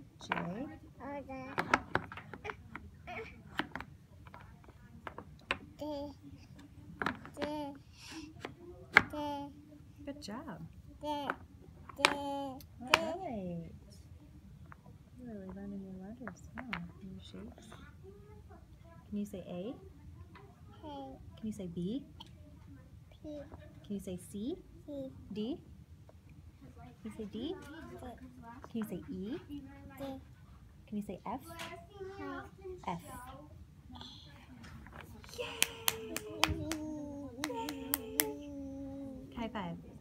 J. Good job. All right. You're really learning your letters, huh? And your shapes. Can you say A? Can you say B? Can you say C? D? Can you say D? Can you say E? Can you say F? F. Yay! High five.